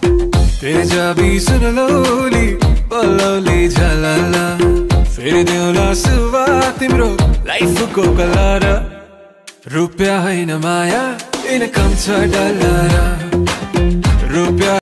तेजाबी सुनलौली पलौली झलला फेरि देउला सुरुवात तिम्रो लाइफको कलर रुपियाँ होइन माया इनकम छ डलर रुपियाँ